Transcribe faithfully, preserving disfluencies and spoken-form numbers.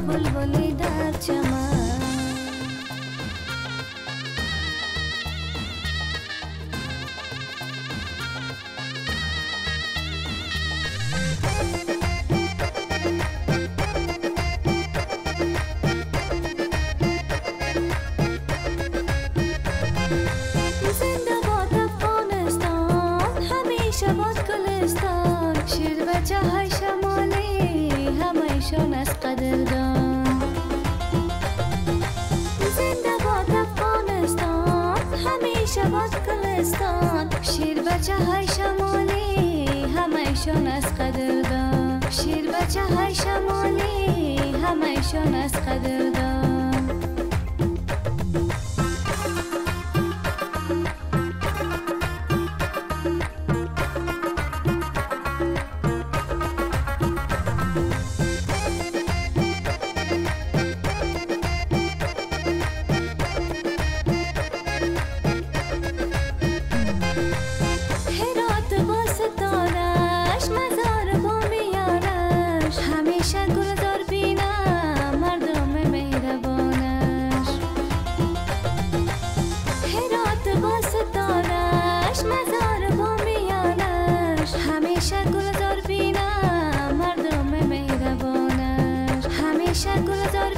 بلبلی در چمن. شیر بچه های شمالی همایشان از قدردان. زنده باد افغانستان همیشه باد گلستان. شیر بچه های شمالی همایشان از قدردان. شیر بچه های شمالی همایشان از قدردان. مزار با میانش همیشه گلزار بینم مردم مهربانش. همیشه گلزار